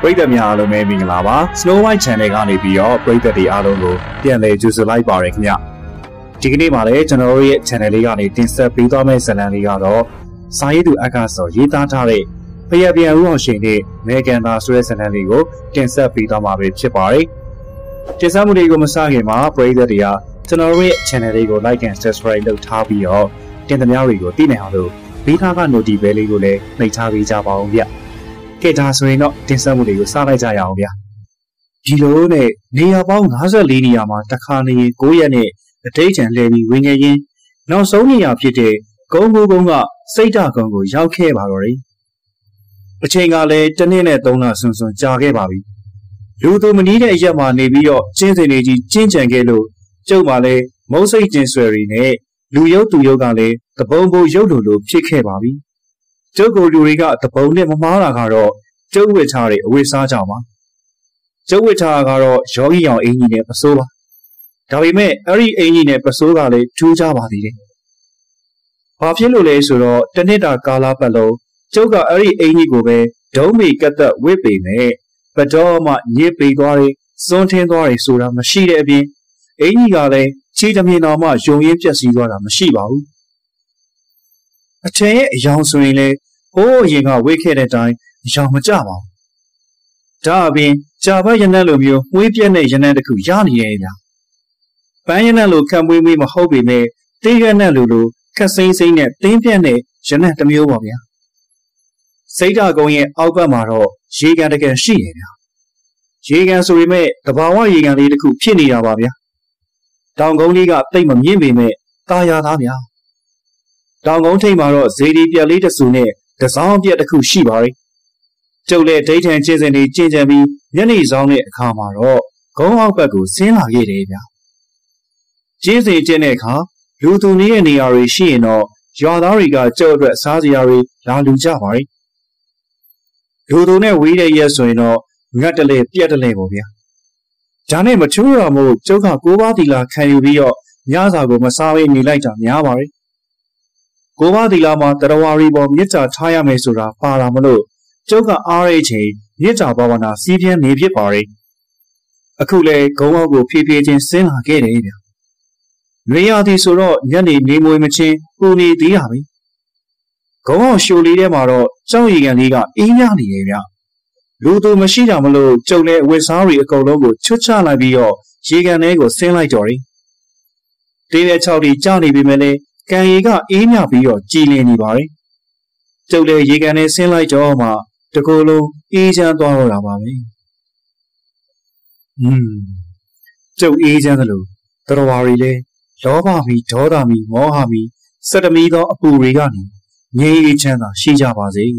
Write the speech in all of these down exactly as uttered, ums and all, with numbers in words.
ပရိသတ်များအားလုံးပဲမင်္ဂလာပါ Snow White Channel ကနေပြီးတော့ပရိသတ်တွေအားလုံးကိုပြန်လည်ကြိုဆိုလိုက်ပါရခင်ဗျဒီကနေ့မှာလည်းကျွန်တော်တို့ရဲ့ channel လေးကနေတင်ဆက်ပေးသွားမယ့်ဇာတ်လမ်းလေးကတော့စာရေးသူအက္ခဆော်ရေးသားထားတဲ့ဖျက်ပြန်ဦးအောင်ရှင်နဲ့မေကန်သာဆိုတဲ့ဇာတ်လမ်းလေးကိုတင်ဆက်ပေးသွားမှာပဲဖြစ်ပါတယ်တင်ဆက်မှုတွေကိုမစခင်မှာပရိသတ်တွေကကျွန်တော်တို့ရဲ့ channel လေးကို like and subscribe လုပ်ထားပြီးတော့တင်သမျှတွေကိုသိနိုင်အောင်လို့ဘီထားက notification ဘဲလေးကိုလည်းနှိပ်ထားပေးကြပါဦးဗျကဲဒါဆိုရင်တော့တင်ဆက်မှုတွေကိုစလိုက်ကြရအောင်ဗျဒီလိုနဲ့နေရာပေါင်း၅၄နေရာမှာတစ်ခါနေ၉ရက်နဲ့အတိတ်ချံလှည့်ပြီးဝင်ငယ်ရင်းနောက်ဆုံးနေရာဖြစ်တဲ့ဂုံကိုကုန်းကစိတ်ဓာတ်ကုန်းကိုရောက်ခဲ့ပါတော့တယ်အချိန်ကလည်းတစ်နှစ်နဲ့သုံးလဆွန်ဆွန်ကြာခဲ့ပါပြီလူသူမနီးတဲ့အရက်မှာနေပြီးတော့ကျင်းစင်တွေကြီးကျင်းကြံခဲ့လို့ကျုပ်မှလည်းမုတ်စိတ်ကျင်ဆွဲရီနဲ့လူရုပ်သူရုပ်ကလည်းတပုံပုံရုပ်လိုလိုဖြစ်ခဲ့ပါပြီကျုပ်ကိုလူတွေကတပုံနဲ့မမားတာကတော့ကျုပ်ဝစ်ထားတဲ့အဝတ်စားကြောင့်ပါကျုပ်ဝစ်ထားကတော့ယောဂီအောင်အင်ကြီးနဲ့ပစိုးပါဒါပေမဲ့အဲ့ဒီအင်ကြီးနဲ့ပစိုးကလည်းထူးခြားပါသေးတယ်ဘာဖြစ်လို့လဲဆိုတော့တနှစ်တာကာလပတ်လုံးကျုပ်ကအဲ့ဒီအင်ကြီးကိုပဲဒုံးမီကတ်သက်ဝစ်ပေမဲ့ဘတော်မှညစ်ပေသွားတယ်စွန်းထင်းသွားတယ်ဆိုတာမရှိတဲ့အပြင်အင်ကြီးကလည်းချီတမြင်တော်မှယုံရင်းပြက်စီးသွားတာမရှိပါဘူးအထင်ရဲ့အယောင်ဆိုရင်လေဟိုးအရင်ကဝေးခဲ့တဲ့အတိုင်းအယောင်မကြပါဘူးဒါအပြင်ကြာဘက်ရနက်လိုမျိုးမွေးပြက်တဲ့ရနက်တစ်ခုရနေရဲ့ဗျာပန်းရနက်လိုခံမွေးမွေးမဟုတ်ပေမဲ့တေးရနက်လိုလိုခက်စိမ့်စိမ့်နဲ့တင်းပြက်တဲ့ရနက်တစ်မျိုးပါဗျာစိတ်ဓာတ်ကုန်းရဲ့အောက်ဘက်မှာတော့ရေကန်တကယ်ရှိရဲ့ဗျာရေကန်ဆိုပေမဲ့တဘာဝရေကန်လေးတစ်ခုဖြစ်နေတာပါဗျာတောင်ကုန်းလေးကတိတ်မမြင့်ပေမဲ့တာယာသားဗျာတောင်ကုန်းထိပ်မှာတော့ဇေဒီပြက်လေးတစ်စုနဲ့တစောင်းပြက်တစ်ခုရှိပါတယ်ကျုပ်လည်းဒိဋ္ဌံကျင့်စဉ်တွေကျင့်ကြံပြီးညနေဆောင်တဲ့အခါမှာတော့ဂုံးအောက်ဘက်ကိုဆင်းလာခဲ့တယ်ဗျာကျင့်စဉ်ကျင့်တဲ့အခါလူသူနေတဲ့နေရာတွေရှိရင်တော့ရွာသားတွေကကျုပ်အတွက်စားစရာတွေလာလူကြပါတယ်လူသူနဲ့ဝေးတဲ့ရက်ဆိုရင်တော့ငတ်တလဲပြက်တလဲပေါ့ဗျာဒါနဲ့မချူးရမို့ကျုပ်ကကိုးပါးတီလာခံယူပြီးတော့ညစာကိုမစားဘဲနေလိုက်တာများပါတယ်ကိုးပါးတီလာမှာတရဝရီပေါ်မြစ်တာထားရမယ်ဆိုတာပါလာမလို့ကျုပ်ကအားရချိန်မြစ်တာဘာဝနာစီးပြင်းနေဖြစ်ပါတယ်အခုလေဂုံအောက်ကိုဖြည်းဖြည်းချင်းဆင်းလာခဲ့တယ်ဗျ။နေရာဒီဆိုတော့ညနေနေမွေမချင်းပူနေသေးတာပဲ။ဂုံအောက်ရှိုလေးထဲမှာတော့ကြောက်ရည်ကန်လေးကအေးမြနေတယ်ဗျ။လူသူမရှိတာမလို့ကျုပ်လည်းဝက်စားတွေအကုန်လုံးကိုချွတ်ချလိုက်ပြီးတော့ရေကန်ထဲကိုဆင်းလိုက်တော့တယ်။တေးတဲ့ခြောက်တွေကြာနေပြီမဲ့လေကန်ရီကအေးမြပြီးတော့ကြည်လင်နေပါတယ်။ကျုပ်လည်းရေကန်ထဲဆင်းလိုက်တော့မှတကူလုံးအေးချမ်းသွားတော့တာပါပဲ။ဟွန်းကျုပ်အေးချမ်းသလိုတရဝါရီလဲလောဘမီဒေါသမီမောဟမီစတမီသောအပူတွေကနေငြိမ်းအေးချမ်းသာရှိကြပါစေ။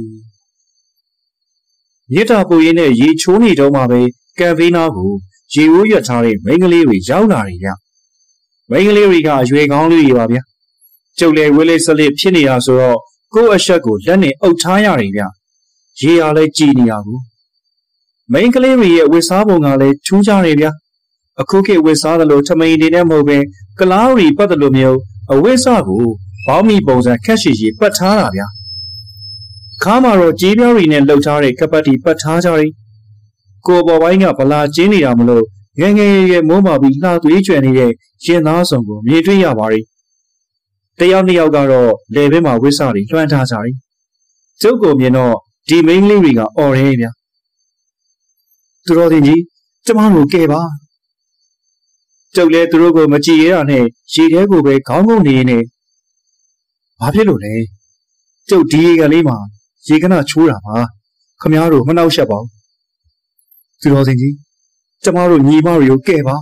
မြစ်တာပူရင်းနဲ့ရေချိုးနေတော့မှပဲကံဖေးနာကိုရေဝိုးရွက်ထားတဲ့မိန်းကလေးတွေရောက်လာတယ်ဗျ။မိန်းကလေးတွေကအရွယ်ကောင်းလေးတွေပါဗျ။ကျုပ်လည်းဝဲလေးစလစ်ဖြစ်နေတာဆိုတော့ကိုယ့်အဆက်ကိုလက်နဲ့အုပ်ထားရတယ်ဗျ။ရေအားလည်းကြည်နေရဘူးမိန်းကလေးတွေရဲ့ဝစ်စားပုံကလည်းထူးခြားနေဗျာအခုခေတ်ဝစ်စားတယ်လို့ထမိန်နေနဲ့မဟုတ်ပဲကလားရီပတ်တယ်လို့မျိုးအဝစ်စားကိုဘောင်းမီပုံစံခက်ရှိရှိပတ်ထားတာဗျာခါမှာတော့ကြေးပြားရီနဲ့လှုပ်ထားတဲ့ကပတ်တီပတ်ထားကြတယ်ကိုပေါ်ပိုင်းကဗလာကျင်းနေတာမလို့ငယ်ငယ်ရဲ့မိုးပါပြီးလှသွေးကြွယ်နေတဲ့ရင်သားစုံကိုမြင်တွေ့ရပါတယ်တယောက်နှစ်ယောက်ကတော့လေဘဲမှာဝစ်စားတွေလွှမ်းထားကြတယ်ကျုပ်ကိုမြင်တော့ဒီမိန်းကလေးတွေကအော်ရဲဗျာသူတော်တင်ကြီးကျမတို့ကဲပါကျုပ်လည်းသူတို့ကိုမကြည့်ရတာနဲ့ရေထဲကိုပဲခေါင်းငုံနေနေဘာဖြစ်လို့လဲကျုပ်ဒီရေကလေးမှာရေကနချိုးတာပါခမားတို့မနှောက်ရှက်ပါဘူးသူတော်တင်ကြီးကျမတို့ညီမတွေကိုကဲပါ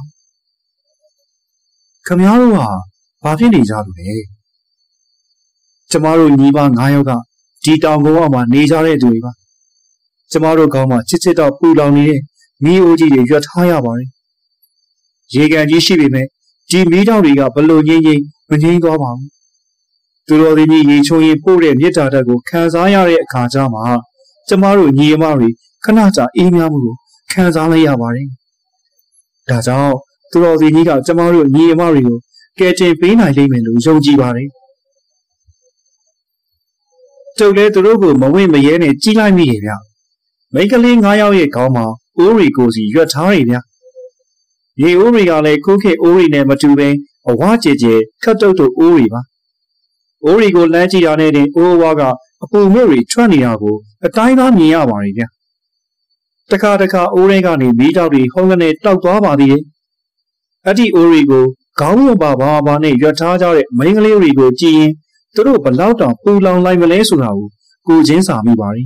ခမားတို့ဟာဘာဖြစ်နေကြလို့လဲကျမတို့ညီမ၅ယောက်ကဒီတောင်ကုန်းအောက်မှာနေကြတဲ့သူတွေပါကျမတို့ကောင်းမှချစ်ချစ်တော့ပူလောင်နေတဲ့မီးအိုးကြီးတွေရွက်ထားရပါတယ်ရေကန်ကြီးရှိပေမဲ့ဒီမီးတောက်တွေကဘလို့ငိမ့်ငိမ့်မငိမ့်သွားပါဘူးသူတော်ဒီကြီးရေချိုးရင်ပို့တဲ့မြစ်တာတက်ကိုခံစားရတဲ့အခါကျမှကျမတို့ညီအမတွေခဏကြာအေးမြမှုကိုခံစားလိုက်ရပါတယ်ဒါကြောင့်သူတော်ဒီကြီးကကျမတို့ညီအမတွေကိုကယ်တင်ပေးနိုင်လိမ့်မယ်လို့ယုံကြည်ပါတယ်ကျုပ်လည်းသူတို့ကိုမဝင့်မရဲနဲ့ကြီးလိုက်မိတယ်ဗျမိကလေးငါးယောက်ရဲ့ခေါင်းမှာအိုးရီကိုစီရွက်ထားရဗျာရေအိုးရီကလည်းခုခေတ်အိုးရီနဲ့မတူဘဲအဝကျဲကျဲခတ်တုတ်တုတ်အိုးရီပါအိုးရီကိုလမ်းကြည့်ရတဲ့တင်အိုးဝါကအပူမြုပ်ရီထွက်နေတာကိုအတိုင်းသားမြင်ရပါတယ်ဗျာတခါတခါအိုးရဲကနေမီးတောက်တွေဟုံးကနေတောက်သွားပါသေးတယ်အဲ့ဒီအိုးရီကိုခေါင်းရုပ်ပါဘာဘာနဲ့ရွက်ထားကြတဲ့မိန်းကလေးတွေကိုကြည့်ရင်သူတို့ဘလောက်တောင်ပူလောင်လိုက်မလဲဆိုတာကိုကိုချင်းစာမိပါတယ်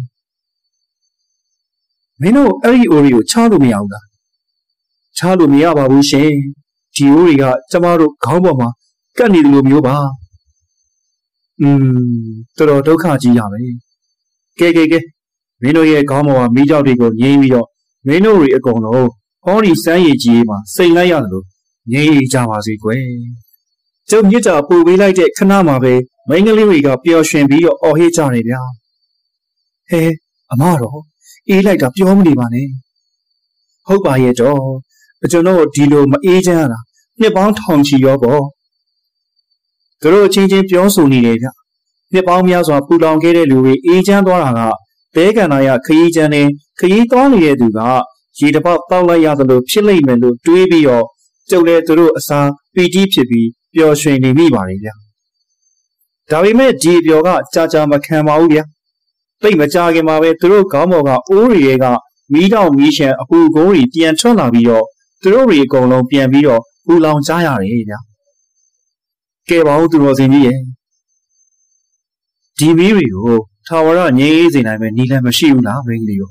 မင်းတို့အဲ့ဒီအိုးရီကိုချလို့မရဘူးလားချလို့မရပါဘူးရှင်ဒီအိုးရီကကျမတို့ခေါင်းပေါ်မှာကပ်နေတယ်လို့မျိုးပါอืมတော်တော်ဒုက္ခကြီးရပဲကဲကဲကဲမင်းတို့ရဲ့ခေါင်းပေါ်မှာမိကြောက်တွေကိုငြိမ်းပြီးတော့မင်းတို့တွေအကုန်လုံးဟောဒီစမ်းရည်ကြီးမှာစိတ်လိုက်ရတယ်လို့ငြိမ်းကြပါစေကွယ်ကျုပ်မြစ်တာပူပေးလိုက်တဲ့ခဏမှာပဲမိန်းကလေးတွေကပျော်ရွှင်ပြီးတော့အော်ဟစ်ကြတယ်ဗျာဟဲအမတော်အေးလိုက်တာပြောမနေပါနဲ့ဟုတ်ပါရဲ့တော့ကျွန်တော်ဒီလိုမအေးချမ်းရတာနှစ်ပေါင်းထောင်ချီရောပေါ့သူတို့ချင်းချင်းပြောဆိုနေတယ်ဗျနှစ်ပေါင်းများစွာပူလောင်ခဲ့တဲ့လူတွေအေးချမ်းသွားတာကတဲကန်နာရခရီးချမ်းနေခရီးသွားနေတဲ့သူကရေတစ်ပေါက်တောက်လိုက်ရသလိုဖြစ်လိမ့်မယ်လို့တွေးပြီးတော့ကျုပ်လည်းသူတို့အစားပီတိဖြစ်ပြီးပျော်ရွှင်နေမိပါတယ်ဗျဒါပေမဲ့ဒီပျော်ကကြာကြာမခံပါဘူးဗျသိမကြခင်မှာပဲသူတို့ခေါင်းပေါ်ကအိုးတွေကမီးတောင်မီးရှံအပူကုန်းတွေပြန်ထွက်လာပြီးတော့သူတို့တွေအကုန်လုံးပြန်ပြီးတော့ပူလောင်ကြရတယ်ဗျကဲပါဦးသူတော်စင်ကြီးရဲ့ဒီမီးတွေကိုထာဝရငြိမ်းအေးစေနိုင်မဲ့နည်းလမ်းမရှိဘူးလားမိန်းကလေးတို့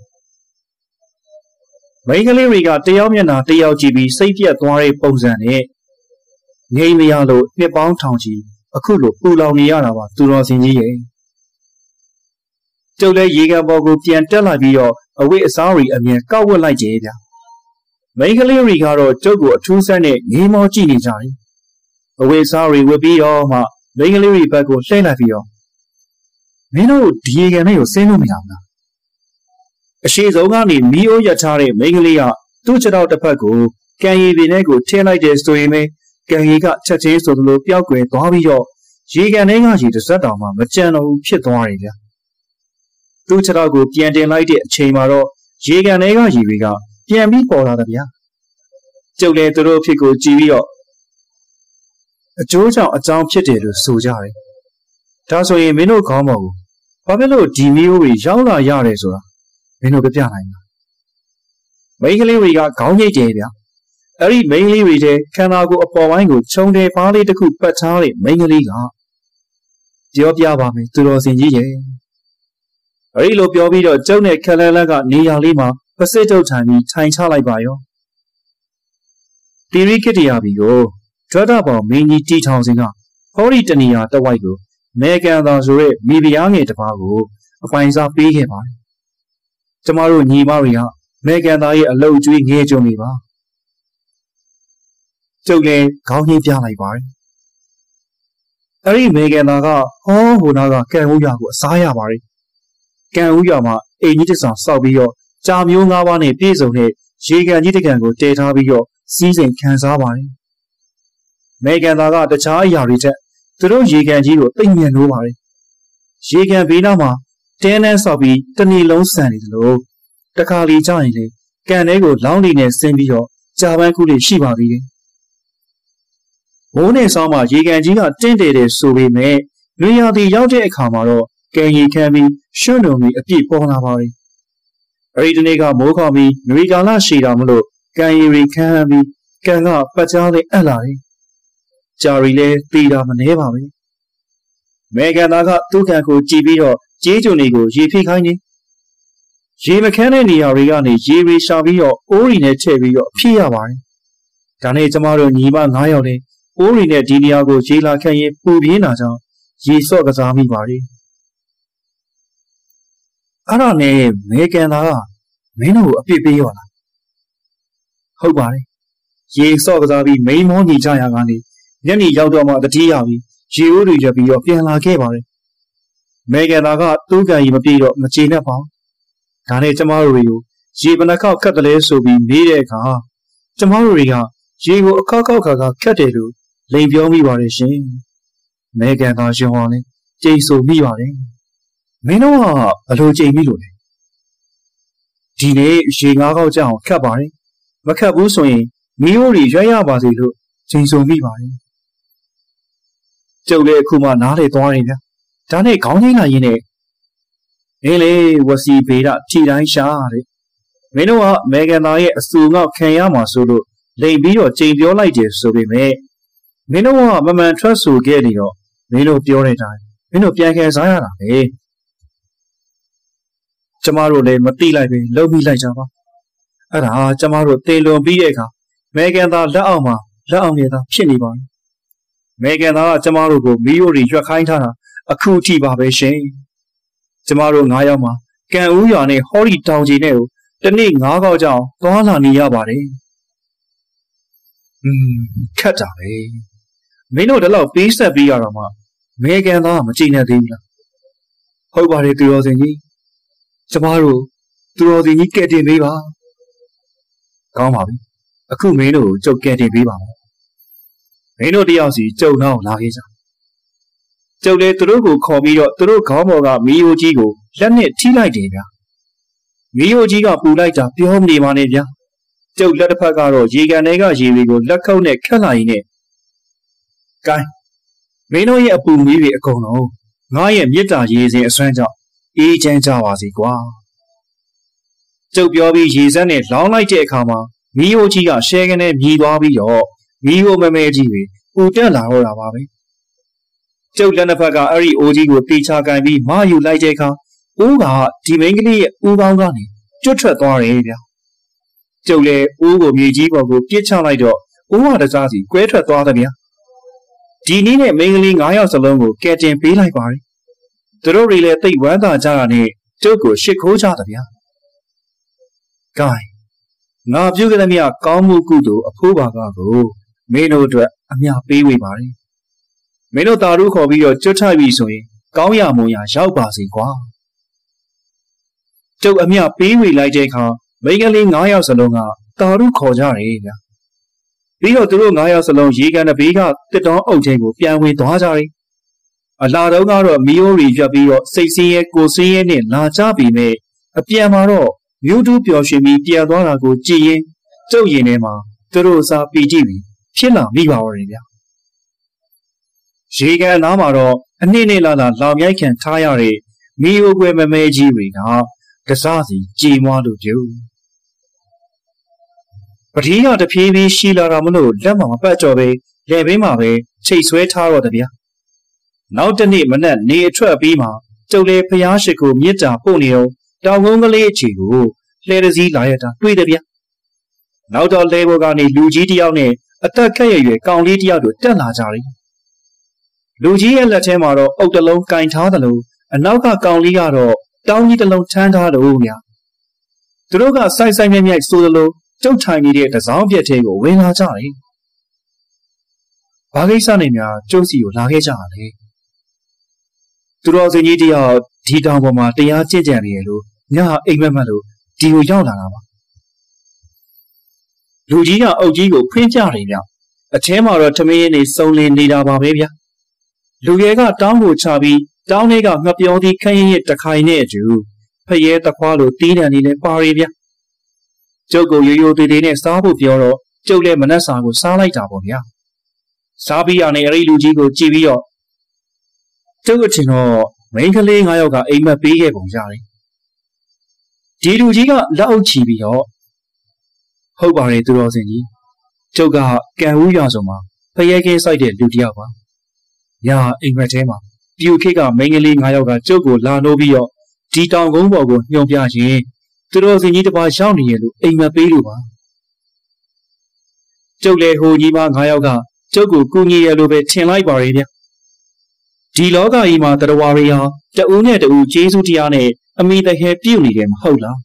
မိန်းကလေးတွေကတယောက်မျက်နှာတယောက်ကြည့်ပြီးစိတ်ပြတ်သွားတဲ့ပုံစံနဲ့ငြိမ်းမရလို့နှစ်ပေါင်းထောင်ချီအခုလိုပူလောင်နေရတာပါသူတော်စင်ကြီးရဲ့ကျုပ်လည်းရေကန်ပေါ်ကိုပြန်တက်လိုက်ပြီးတော့အဝိအစားတွေအမြဲကောက်ဝတ်လိုက်ကြဗျမိန်းကလေးတွေကတော့ကျုပ်ကိုအထူးဆန်းနဲ့ငေးမောကြည့်နေကြတယ်အဝိအစားတွေဝတ်ပြီးတော့မှမိန်းကလေးတွေဘက်ကိုလှည့်လိုက်ပြီးတော့မင်းတို့ဒီရေကန်ထဲကိုဆင်းလို့မရဘူးလားအရှိဆုံးကနေမီးအိုးရထားတဲ့မိန်းကလေးကသူ့ခြေထောက်တစ်ဖက်ကိုကန်ရီပင်ထဲကိုထည့်လိုက်တဲ့ဆိုရင်ပဲကန်ရီကချက်ချင်းဆိုသလိုပျောက်ကွယ်သွားပြီးတော့ရေကန်ထဲကရေတစ်စက်တောင်မှမကြံတော့ဘူးဖြစ်သွားတယ်ဗျသူ့ခြေထောက်ကိုပြန်တင်လိုက်တဲ့အချိန်မှာတော့ရေကန်ထဲကရေတွေကပြန်ပြီးပေါ်လာတယ်ဗျကျုပ်လည်းသူတို့ဖြစ်ကိုကြည့်ပြီးတော့အကျိုးကြောင့်အကြောင်းဖြစ်တယ်လို့ဆိုကြတယ်ဒါဆိုရင်မင်းတို့ခေါင်းပေါ်ကိုဘာဖြစ်လို့ဒီမီးအိုးတွေရောက်လာရတယ်ဆိုတာမင်းတို့ပြပြနိုင်လားမိန်းကလေးတွေကခေါင်းညိတ်တယ်ဗျအဲ့ဒီမိန်းကလေးတွေတဲ့ခန္ဓာကိုယ်အပေါ်ပိုင်းကိုခြုံတယ်ပါးလေးတစ်ခုပတ်ထားတဲ့မိန်းကလေးကပြောပြပါမယ်သူတော်စင်ကြီးရဲ့အဲ့ဒီလိုပြောပြီးတော့ကျုပ်နဲ့ခက်လဲလက်ကနေရာလေးမှာပစစ်တုတ်ထိုင်ပြီးထိုင်ချလိုက်ပါရောတီရီကတရာဘီကိုဒရဒပေါင်မင်းကြီးတီထောင်စင်ကဟောဒီတနေရာတဝိုက်ကိုမေကန်သာဆိုရဲမိဖုရားငယ်တစ်ပါးကိုအပိုင်စားပေးခဲ့ပါတယ်ကျမတို့ညီမတွေကမေကန်သားရဲ့အလုတ်ကျွေးငဲကြုံနေပါကျုပ်လည်းခေါင်းကြီးပြလိုက်ပါတယ်အဲ့ဒီမေကန်သားကဟောဟိုနာကကန်ဦးရကိုအစားရပါတယ်ကန်ဦးရမှာအိမ်ကြီးတစ်ဆောင်စောက်ပြီးတော့ကြာမျိုးငါးပါးနဲ့ပြည့်စုံတဲ့ရေကန်ကြီးတစ်ကန်ကိုတည်ထားပြီးတော့စီးစိမ်ခံစားပါတယ်မေကန်သားကတခြားအရာတွေထက်သူတို့ရေကန်ကြီးကိုသိမ့်မြန်လို့ပါတယ်ရေကန်ဘေးနားမှာတင်းနှန်းဆောက်ပြီးတဏီလုံးဆန်နေသလိုတခါလီကြရင်လေကန်ထဲကိုလောင်းလီနဲ့ဆင်းပြီးတော့ကြာပန်းခုလေးရှိပါသေးတယ်မိုးနဲ့ဆောင်းမှာရေကန်ကြီးကတင့်တယ်တယ်ဆိုပေမဲ့လူရသည်ရောက်တဲ့အခါမှာတော့ကန်ရီခံပြီးရွှွန့်လုံးပြီးအပြည့်ပေါ်လာပါတယ်အဲ့ဒီတနေ့ကမိုးခေါင်ပြီးနွေကာလရှည်တာမလို့ကန်ရီရီခံပြီးကန်ကပတ်ကြားလေးအပ်လာတယ်ကြာရီလည်းတီတာမနှဲပါပဲမေကန်သားကသူ့ကန်ကိုကြည့်ပြီးတော့ကျေးကျွန်တွေကိုရေဖိခိုင်းနေရေမခမ်းတဲ့နေရာတွေကနေရေရီရှာပြီးတော့အိုးရီနဲ့ထည့်ပြီးတော့ဖြည့်ရပါတယ်ဒါနဲ့ကျမတို့ညီမငါးယောက်နဲ့အိုးရီနဲ့ဒီနေရာကိုရေလာခန့်ရင်ပူပြင်းတာကြောင့်ရေစော့ကစားမိပါတယ်အဲ့ဒါနဲ့မေကန်သားကမင်းတို့ကိုအပြစ်ပေးရောလားဟုတ်ပါတယ်ရေစော့ကစားပြီးမိန်မောညီကြရကနေညနေရောက်တော့မှတတိယပြီးရေအိုးတွေရပြီးတော့ပြန်လာခဲ့ပါတယ်မေကန်သားကသူ့ကန်ကြီးမပြေတော့မကျေနပ်ပါဘူးဒါနဲ့ကျမတို့တွေကိုရေဘဏ္ဍခောက်ခတ်တယ်လဲဆိုပြီးမေးတဲ့အခါကျမတို့တွေကရေကိုအခောက်ခောက်ခါခါခတ်တယ်လို့လိန်ပြောမိပါတယ်ရှင်မေကန်သားရှင်ဟောလဲကြိတ်ဆိုမိပါတယ်မင်းတို့ကဘလို့ကြိတ်မိလို့လဲဒီနေ့ရေငါးကောက်ကြအောင်ခတ်ပါတယ်မခတ်ဘူးဆိုရင်မီးအိုးတွေရွက်ရပါစေလို့ချိန်ဆုံမိပါတယ်ကျုပ်လည်းအခုမှနားလေသွားတယ်ဗျာဒါနဲ့ခေါင်းကြီးလာရင်းနဲ့အေးလေဝစီဘေဒထီတိုင်းရှာတဲ့မင်းတို့ကမေဂန်သားရဲ့အဆူငေါက်ခံရမှာဆိုလို့လိမ်ပြီးတော့ချိန်ပြောလိုက်တယ်ဆိုပေမဲ့မင်းတို့ကမမှန်ထွက်ဆိုခဲ့နေတော့မင်းတို့ပြောတဲ့အတိုင်းမင်းတို့ပြန်ခံစားရတာပဲကျမတို့လည်းမတိလိုက်ပဲလှုပ်ပြီးလိုက်ကြပါအဲ့ဒါကျမတို့တေလွန်ပြီးတဲ့အခါမေဂန်သားလက်အောက်မှာလက်အောက်နေတာဖြစ်နေပါတယ်မေဂန်သားကကျမတို့ကိုမီးရိုးတွေရွက်ခိုင်းထားတာအခုထိပါပဲရှင်ကျမတို့ငါးယောက်မှာကံဦးရွာနဲ့ဟော်ရီတောင်ကြီးနဲ့ကိုတနေ့ငါးခေါက်ကြောင်သွားလာနေရပါတယ်อืมခက်တာပဲမင်းတို့ဒီလောက်ပေးဆက်ပြီးရတော့မှမေဂန်သားကမကြည့်နဲ့သေးဘူးလားဟုတ်ပါတယ်သူတော်စင်ကြီးကျမတို့သူတော်စင်ကြီးကဲတင်ပေးပါကောင်းပါပြီအခုမင်းတို့ကိုကြုတ်ကဲတင်ပေးပါမယ်မင်းတို့တယောက်စီကြုံတော့လာခဲ့ကြကျုပ်လည်းသူတို့ကိုခေါ်ပြီးတော့သူတို့ခေါင်းပေါ်ကမီးယိုကြီးကိုလက်နဲ့ထိလိုက်တယ်ဗျာမီးယိုကြီးကပူလိုက်တာပြောမနေပါနဲ့ဗျာကျုပ်လက်တစ်ဖက်ကတော့ရေကန်ထဲကရေတွေကိုလက်ခုပ်နဲ့ခတ်လာရင်းနဲ့ကဲမင်းတို့ရဲ့အပူမီးတွေအကုန်လုံးငါရဲ့မြစ်တာရေစင်အစွမ်းကြောင့်အေးချမ်းကြပါစေကွာကျုပ်ပြောပြီးရေစက်နဲ့လောင်းလိုက်တဲ့အခါမှာမီးယိုကြီးကရှဲကနေမြည်သွားပြီးတော့မီးယိုမမဲကြီးတွေပူတက်လာတော့တာပါပဲကျုပ်လက်နှစ်ဖက်ကအဲ့ဒီအိုးကြီးကိုတေချာကန်ပြီးမယူလိုက်တဲ့အခါအိုးကဒီမိန်းကလေးရဲ့ဦးပေါင်းကနေကျွတ်ထွက်သွားတယ်ဗျာကျုပ်လည်းအိုးကိုမြေကြီးပေါ်ကိုပြစ်ချလိုက်တော့အိုးဟာတစားစီကွဲထွက်သွားတယ်ဗျာဒီနည်းနဲ့မိန်းကလေးငါးယောက်စလုံးကိုကဲတင်ပေးလိုက်ပါတယ်သူတို့တွေလည်းသိပ်ဝမ်းသာကြတာနဲ့ကျုပ်ကိုရှစ်ခိုးကြတယ်ဗျာဂိုင်းငါပြုခဲ့သမျှကောင်းမှုကုသိုလ်အဖိုးပါကကိုမင်းတို့အတွက်အမျှပေးဝေပါတယ်မင်းတို့တာရုခေါ်ပြီးတော့ကျွတ်ထိုက်ပြီဆိုရင်ကောင်းရမွန်ရရောက်ပါစေကွာကျုပ်အမျှပေးဝေလိုက်တဲ့အခါမိန်းကလေးငါးယောက်စလုံးကတာရုခေါ်ကြတယ်ဗျာပြီးတော့သူတို့ငါးယောက်စလုံးရေကန်တစ်ဘေးကတစ်တောင်းအုပ်ချင်းကိုပြန်ဝင်သွားကြတယ်အလာတုံးကတော့မီယိုရီပြတ်ပြီးတော့စိတ်ဆင်းရဲကိုဆင်းရဲနဲ့လာကြပြီမဲ့အပြန်မှာတော့မြို့တူးပျော်ရွှင်ပြီးပြန်သွားတာကိုကြည်ရင်ကျုပ်ရင်ထဲမှာသူတို့စာပီကြည့်ပြီးဖြစ်လာမိပါတော့တယ်ဗျာရေကန်သားမှာတော့အနှစ်နှစ်လာလာလောင်မြိုက်ခံထားရတဲ့မီယိုကွယ်မမဲကြီးတွေကကစားစီကြည်မွားလို့ပြုပတိကတဖြည်းဖြည်းရှိလာတာမလို့လက်မှာမပတ်ကြော်ပဲလက်ဘေးမှာပဲချိတ်ဆွဲထားတော့တယ်ဗျာနောက်တနေ့မနက်နေအထွက်ပြီးမှကျုပ်လေဖျားရှိကိုမြစ်တာပို့နေတော့တောင်ကုန်းကလေးအခြေကိုလှဲတစည်းလာရတာတွေ့တယ်ဗျာနောက်တော့လဲဘော်ကနေလူကြီးတယောက်နဲ့အသက်ခက်ရွယ်ကောင်လေးတယောက်တို့တက်လာကြတယ်လူကြီးရဲ့လက်ထဲမှာတော့အုပ်တလုံးကင်ထားတယ်လို့အနောက်ကကောင်လေးကတော့တောင်းကြီးတစ်လုံးထမ်းထားလို့ဗျာသူတို့ကစိုက်စိုက်မြဲမြဲဆိုသလိုကျုပ်ထိုင်နေတဲ့တစောင်းပြက်ထဲကိုဝင်လာကြတယ်ဘာကိစ္စနဲ့များကျုပ်စီကိုလာခဲ့ကြတာလဲသူတော်စင်ကြီးတယောက်ဒီတောင်ပေါ်မှာတရားကျင့်ကြံနေရလို့ညအိမ်မက်မက်လို့ဒီကိုရောက်လာတာပါလူကြီးကအုပ်ကြီးကိုဖွင့်ပြတယ်ဗျအထဲမှာတော့ထမင်းနေစုံလင်နေတာပါပဲဗျလူရဲကတောင်းကိုချပြီးတောင်းလေးကငှက်ပြောသည်ခရင်ရဲ့တခိုင်နဲ့အတူဖရဲတခွားလိုတီးတန်နေလဲပါရီဗျကျုပ်ကိုရိုးရိုးသေးသေးနဲ့စားဖို့ပြောတော့ကျုပ်လည်းမနှက်စာကိုစားလိုက်တာပေါ့ဗျာစားပြီးရနေအဲ့ဒီလူကြီးကိုကြည့်ပြီးတော့ကျုပ်အထင်တော့မိန်းကလေးငါးယောက်ကအိမ်မက်ပေးခဲ့ပုံရတယ်ဒီလူကြီးကလက်အုပ်ချီပြီးတော့ဟုတ်ပါတယ်သူတော်စင်ကြီးကျုပ်ကကံဦးရွာဆောင်မှာဖရဲကင်းဆိုင်တဲ့လူတစ်ယောက်ပါညာအိမ်မက်ထဲမှာပြူခိကမိန်းကလေးငါးယောက်ကကျုပ်ကိုလာနိုးပြီးတော့ဒီတောင်ကုန်းပေါ်ကိုညှော်ပြရင်သူတော်စင်ကြီးတစ်ပါးရောက်နေရလို့အိမ်မက်ပေးလို့ပါကျုပ်လည်းဟိုကြီးမငါးယောက်ကကျုပ်ကိုကူညီရလို့ပဲထင်လိုက်ပါရဲ့ဗျဒီလောကကြီးမှာတရားဝရီဟာတဦးနဲ့တဦးကျေးဇူးတရားနဲ့အမိတဟဲပြုတ်နေတယ်မဟုတ်လား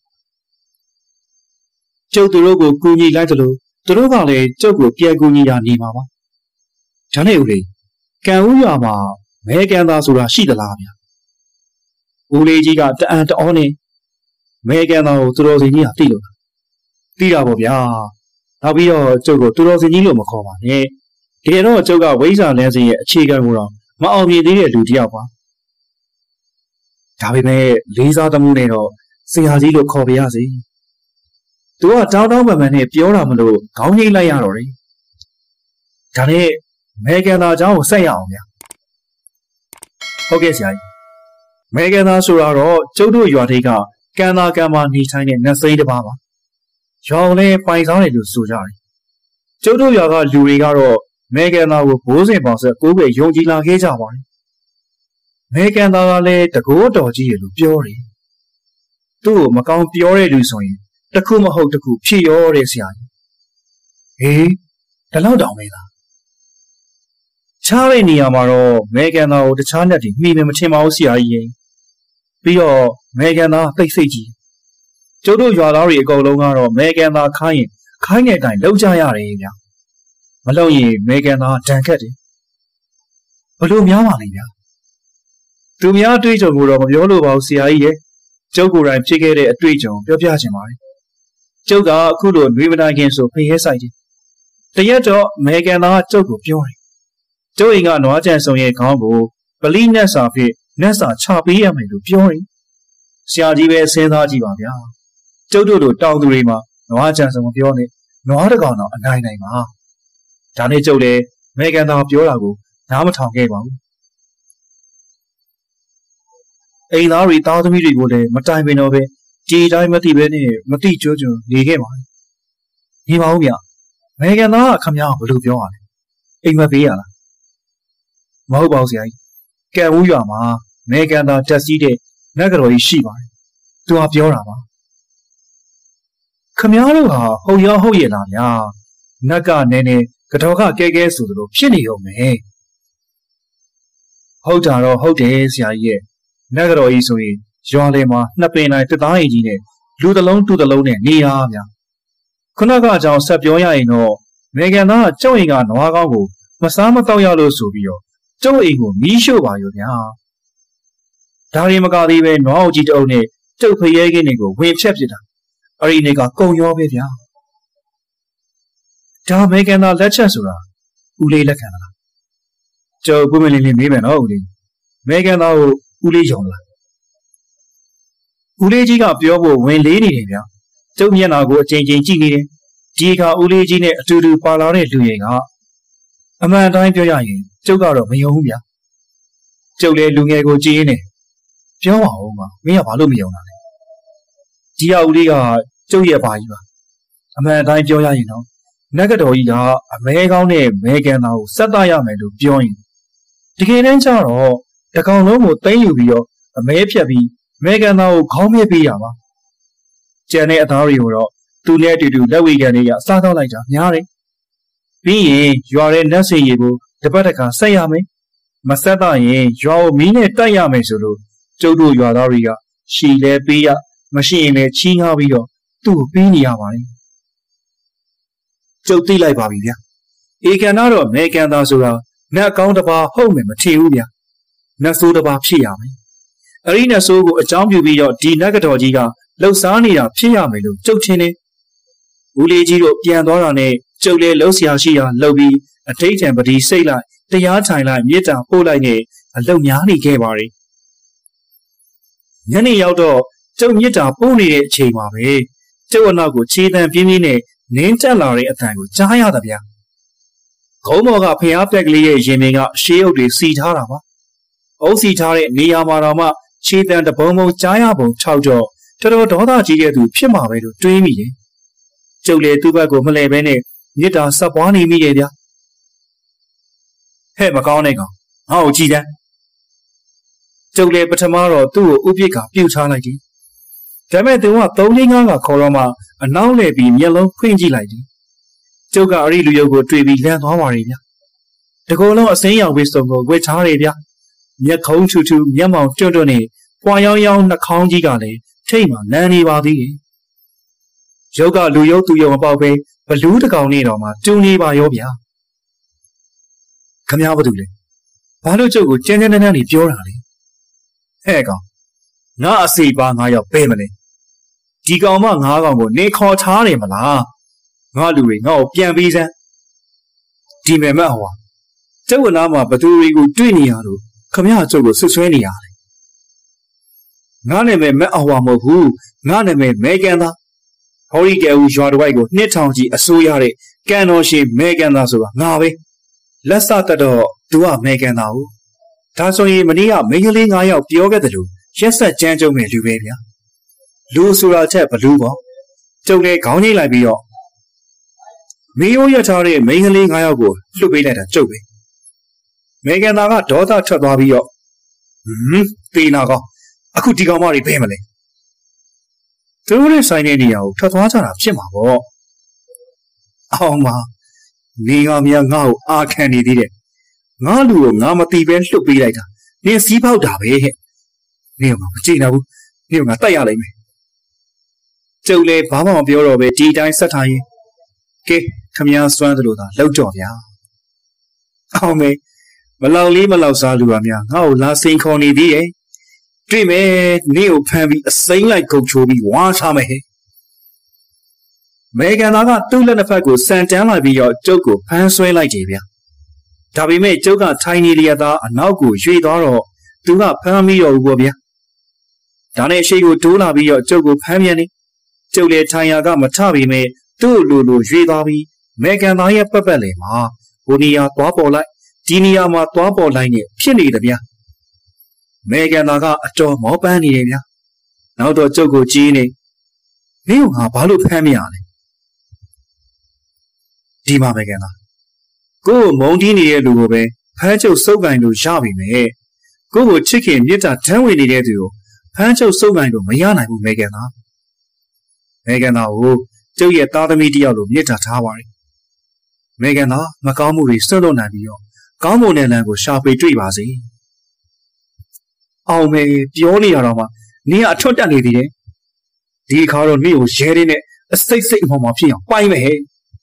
ကျုပ်တို့ကိုကူညီလိုက်တယ်လို့သူတို့ကလည်းကျုပ်ကိုပြန်ကူညီတာနေမှာပါဒါနဲ့ဦးလေးကံဦးရွာမှာမဲကန်သားဆိုတာရှိသလားဗျာဦးလေးကြီးကတအံတအောနဲ့မဲကန်သားကိုသူတော်စင်ကြီးကသိလို့သိတာပေါ့ဗျာနောက်ပြီးတော့ကျုပ်ကိုသူတော်စင်ကြီးလို့မခေါ်ပါနဲ့တကယ်တော့ကျုပ်ကဝိဇ္ဇာလန်းစင်ရဲ့အခြေခံကိုတော့မအောင်မြင်သေးတဲ့လူတစ်ယောက်ပါဒါပေမဲ့လေးစားသမှုနဲ့တော့ဆရာကြီးလို့ခေါ်ပြရစီသူကတောင်းတောင်းပန်ပန်နဲ့ပြောတာမလို့ခေါင်းငိမ့်လိုက်ရတော့တယ်ဒါနဲ့မေကန်သားအကြောင်းကိုဆက်ရအောင်ဗျာဟုတ်ကဲ့ဆရာကြီးမေကန်သားဆိုတော့ကျုပ်တို့ရွာထိပ်ကကန်သားကန်မနေထိုင်တဲ့နတ်စိမ်းတစ်ပါးပါရွာလည်းပိုင်ဆောင်တယ်လို့ဆိုကြတယ်ကျုပ်တို့ရွာကလူတွေကတော့မေကန်သားကိုဘိုးစဉ်ပေါင်ဆက်ကိုးပဲယုံကြည်လာခဲ့ကြပါတယ်မေကန်သားကလည်းတကိုးတော်ကြီးရလို့ပြောတယ်သူ့ကိုမကောင်းပြောတဲ့လူဆိုရင်တခုမဟုတ်တခုဖြစ်ရောတဲ့ဆရာကြီးဟေးဒီလောက်တောင်မေးလားချားတဲ့နေရာမှာတော့မေကန်သားကိုတခြားနဲ့တည်းမှီမမထင်ပါဘူးဆရာကြီးပြီးတော့မေကန်သားသိစိတ်ကြီးကျုပ်တို့ရွာသားတွေအကုန်လုံးကတော့မေကန်သားခိုင်းရင်ခိုင်းတဲ့အတိုင်းလုပ်ကြရတယ်ဗျမလုပ်ရင်မေကန်သားဒဏ်ခတ်တယ်ဘလို့များပါလိမ့်ဗျသူများအတွေ့အကြုံကိုတော့မပြောလို့ပါဘူးဆရာကြီးရဲ့ကျုပ်ကိုယ်တိုင်ဖြစ်ခဲ့တဲ့အတွေ့အကြုံပြောပြချင်ပါတယ်ကျုပ်ကအခုလိုနှွေးမတိုင်းခင်ဆိုဖရဲဆိုင်တယ်တရက်တော့မေကန်သားကကျုပ်ကိုပြောတယ်ကျုပ်အိမ်ကနွားကြံစုံရဲ့ခေါင်းကိုပလိနက်စာဖြစ်နက်စာချပေးရမယ်လို့ပြောတယ်ဆရာကြီးပဲစဉ်းစားကြည့်ပါဗျာကျုပ်တို့လိုတောင်သူတွေမှာနွားကြံစုံမပြောနဲ့နွားတကောင်တော့အနိုင်နိုင်ပါဒါနဲ့ကျုပ်လည်းမေကန်သားပြောတာကိုနားမထောင်ခဲ့ပါဘူးအိမ်သားတွေသားသမီးတွေကိုလည်းမတိုင်ပင်တော့ပဲဒီတိုင်းမသိပဲနဲ့မသိကြွကြွနေခဲ့ပါဘူးဒီပါဦးဗျမေကန်သားကခမရဘလို့ပြောရလဲအိမ်မပေးရလားမဟုတ်ပါဘူးဆရာကြီးကံဦးရွာမှာမေကန်သားတက်စီးတဲ့နတ်ကတော်ကြီးရှိပါတယ်သူကပြောတာပါခမရတို့ဟာဟုတ်ရောဟုတ်ရဲ့လားဗျာနတ်ကနည်းနည်းကတော်ကကဲကဲဆိုသလိုဖြစ်နေရုံပဲဟုတ်တာတော့ဟုတ်တယ်ဆရာကြီးရဲ့နတ်ကတော်ကြီးဆိုရင်ရွာလေမှာနှစ်ပင်တိုင်းတသားရင်ကြီးနဲ့လူတစ်လုံးတူတစ်လုံးနဲ့နေရဗျာခုနကအကြောင်းဆက်ပြောရရင်တော့မေကန်သားကကျုပ်အိမ်ကနွားကောင်းကိုမစားမတော့ရလို့ဆိုပြီးတော့ကျုပ်အိမ်ကိုမီးရှို့ပါရောဗျာဒါရီမကသေးပဲနွားအုပ်ကြီးတအုပ်နဲ့ကျုပ်ဖရဲခင်းတွေကိုဝင်ဖြတ်ပစ်တာအဲ့ဒီနေကကုံရောပဲဗျာဒါမေကန်သားလက်ချက်ဆိုတာဦးလေးလက်ခံလားကျုပ်ကိုမင်းလေးလေးမေးမယ်နော်ဦးလေးမေကန်သားကိုဦးလေးယုံလားဦးလေးကြီးကပြောဖို့ဝင်လေးနေတယ်ဗျာကျုပ်မျက်နှာကိုအချိန်ချင်းကြည့်နေတယ်ဒီကဦးလေးကြီးနဲ့အတူတူပါလာတဲ့လူတွေကအမှန်တိုင်းပြောရရင်ကျုပ်ကတော့မယုံဘူးဗျာကျုပ်လည်းလူငယ်ကိုကြည်ရင်းနဲ့ပြောပါဦးမမင်းကဘာလို့မယုံတာလဲဒီကဦးလေးကကျုပ်ရဲ့ဘာကြီးပါအမှန်တိုင်းပြောရရင်တော့နတ်ကတော်ကြီးကအမဲကောင်းနဲ့မဲကန်သားကိုစက်သားရမယ်လို့ပြောရင်တကယ်တမ်းကျတော့တကောင်လုံးကိုသိမ်းယူပြီးတော့အမဲဖြတ်ပြီးမေကန်သားကိုခေါင်းမဲပေးရပါကျန်တဲ့အသားတွေကိုတော့သူနဲ့အတူတူလက်ဝေကန်တွေကစားတော့လိုက်တာများတယ်ပြီးရင်ရွာတဲ့နတ်စေရီကိုတပတ်တခါဆက်ရမယ်မဆက်တော့ရင်ရွာကိုမီးနဲ့တိုက်ရမယ်ဆိုလို့ကျုပ်တို့ရွာသားတွေကရှီလဲပေးရမရှိရင်လည်းချီးငှားပြီးတော့သူ့ကိုပေးနေရပါတယ်ကျုပ်သိလိုက်ပါပြီဗျာဧကန်တော့မေကန်သားဆိုတာနတ်ကောင်းတစ်ပါးဟုတ်မယ်မထင်ဘူးဗျာနတ်ဆိုးတစ်ပါးဖြစ်ရမယ်အဲ့ဒီနတ်ဆိုးကိုအကြောင်းပြုပြီးတော့ဒီနတ်ကတော်ကြီးကလှုပ်ရှားနေတာဖြစ်ရမယ်လို့ကျုပ်ထင်တယ်ဦးလေးကြီးတို့ပြန်သွားတာနဲ့ကျုပ်လည်းလှုပ်ရှားရှိရာလှုပ်ပြီးအထိတ်တံပတိစိတ်လိုက်တရားထိုင်လိုက်မြေတာပို့လိုက်နဲ့အလုံများနေခဲ့ပါလေညနေရောက်တော့ကျုပ်မြေတာပို့နေတဲ့အချိန်မှာပဲကျုပ်အနောက်ကိုခြေတံပြင်းပြင်းနဲ့နင်းတက်လာတဲ့အတန်ကိုကြားရတာဗျာခုံးမော်ကဖျားပက်ကလေးရဲ့ရင်ပင်ကရှေးအုပ်တွေစီထားတာပါအုပ်စီထားတဲ့နေရာမှာတော့မှခြေတံတပုံပုံကြားရပုံထောက်တော့တော်တော်ဒေါသကြီးတဲ့သူဖြစ်မှာပဲလို့တွေးမိတယ်ကျုပ်လည်းသူ့ဘက်ကိုမလဲဘဲနဲ့မြစ်တာဆက်ပွားနေမိတယ်ဗျာဟဲ့မကောင်းတဲ့ကောင်ငါ့ကိုကြည်တယ်ကျုပ်လည်းပထမတော့သူ့ကိုဥပိ္ပခာပြုတ်ထားလိုက်တယ်ဒါပေမဲ့သူကသုံးလေးငါးကခေါ်တော့မှအနောက်လှည့်ပြီးမျက်လုံးဖွင့်ကြည့်လိုက်တယ်ကျုပ်ကအဲ့ဒီလူရုပ်ကိုတွေ့ပြီးလန့်သွားပါလေဗျာတကောလုံးအစိမ်းရောင်ဝစ်စုံကိုဝစ်ထားတယ်ဗျာမျက်ခုံးထူထူမျက်မှောင်တွတ်တွတ်နဲ့ပွာရောင်ရောင်နှာခေါင်းကြီးကလည်းထိတ်မှလန်းနေပါသေးတယ်ရုပ်ကလူရုပ်သူရုပ်မပေါက်ပဲဘလူးတကောင်နေတော့မှတူနေပါရောဗျာခမ ्या ဘာတူလဲဘာလို့ကျုပ်ကိုကျန်းကျန်းတန်းတန်းနေပြောတာလဲဟဲ့ကောင်ငါအစီပါငါရောက်ပဲမလဲဒီကောင်မငါးကောင်ကိုနေခေါ်ထားတယ်မလားငါလူတွေငါ့ကိုပြန်ပြီးစမ်းဒီမဲ့မဟောကျုပ်ကနားမှာဘသူတွေကိုတွေ့နေရလို့ခမ ्या ကျုပ်ကိုဆွဆွဲနေရတယ်ငါနာမည်မက်အဟွာမဟုတ်ဘူးငါနာမည်မဲကန်သားဟောရီကဲဦးရွာတစ်ဝိုက်ကိုနှစ်ထောင်ကြီးအစိုးရတဲ့ကန်တော်ရှင်မဲကန်သားဆိုတာငါပဲလက်စတတော့သူကမဲကန်သားဟုတ်ဒါဆိုရင်မနေ့ကမိန်းကလေး၅ယောက်ပြောခဲ့တယ်လို့ရက်ဆက်ကြမ်းကြုံမဲ့လူပဲဗျာလူဆိုတာချက်ဘလူးပေါ့ကျုံနဲ့ခေါင်းငိမ့်လိုက်ပြီးတော့မင်းရိုးရထားတဲ့မိန်းကလေး၅ယောက်ကိုလွှတ်ပေးလိုက်တာကျုပ်ပဲမဲကန်သားကဒေါသထွက်သွားပြီးတော့ဟွန်းတေးနာကောအခုဒီကောင်မတွေဘယ်မလဲသူတို့ရဲ့ဆိုင်တဲ့နေရာကိုထွက်သွားကြတာဖြစ်မှာပေါ့အောင်မနေကများငါ့ကိုအာခံနေသေးတယ်ငါလူကိုငါမတိပဲလှုပ်ပေးလိုက်တာနင်စီးပေါက်တာပဲဟဲ့နင်ကမကြည့်တော့ဘူးနင်ကငါတိုက်ရလိမ့်မယ်ကျုပ်လည်းဘာမှမပြောတော့ပဲဒီတိုင်းဆက်ထားရင်ကဲခမည်းစွမ်းသလိုသာလှုပ်ကြော်ဗျာအောင်မေမလောက်လေးမလောက်စားလူပါများငါ့ကိုလာစိန်ခေါ်နေသေးရဲ့တွေ့မယ်နင့်ကိုဖမ်းပြီးအစိမ့်လိုက်ကုန်ချိုးပြီးဝါထားမယ်ဟဲ့မေကန်သားကသူ့လက်နှစ်ဖက်ကိုစံတန်းလိုက်ပြီးတော့ကျုပ်ကိုဖမ်းဆွဲလိုက်တယ်ဗျာဒါပေမဲ့ကျုပ်ကထိုင်နေလျက်သားအနောက်ကိုရွေ့သွားတော့သူကဖမ်းမိတော့ဘူးပေါ့ဗျာဒါနဲ့ရှေ့ကိုတိုးလာပြီးတော့ကျုပ်ကိုဖမ်းပြန်နေကျုပ်လည်းထိုင်ရာကမထပေမဲ့သူ့လိုလိုရွေ့သွားပြီးမေကန်သားရဲ့ပတ်ပတ်လည်မှာဟိုနေရာသွားပေါ်လိုက်ဒီနေရာမှာသွားပေါ်လိုက်နေဖြစ်နေတယ်ဗျာမေကန်သားကအတော်မောပန်းနေတယ်ဗျာနောက်တော့ကျုပ်ကိုကြီးနေမင်းကငါဘာလို့ဖမ်းမရလဲဒီမှာမေကန်သားကို့မုံတီးနေတဲ့လူကိုပဲဖမ်းချုပ်စုပ်ကင်လို့ရပြီမဲ့ကို့ကိုချစ်ခင်မြစ်တာတန်းဝင်နေတဲ့သူကိုဖမ်းချုပ်စုပ်ကင်လို့မရနိုင်ဘူးမေကန်သားမေကန်သားကိုကျုပ်ရဲ့သားသမီးတယောက်လိုမြစ်တာထားပါတယ်မေကန်သားမကောင်းမှုတွေစွန့်လွတ်နိုင်ပြီးတော့ကောင်းမွန်တဲ့လမ်းကိုရှာဖွေတွေ့ပါစေအောင်မေပြောနေရတော့မှနင်ကအထွတ်တက်နေသေးတယ်ဒီခါတော့နင့်ကိုရဲရင်းနဲ့အစိတ်စိတ်အမှောင်မှဖြစ်အောင်ပိုင်းမယ်ဟဲ့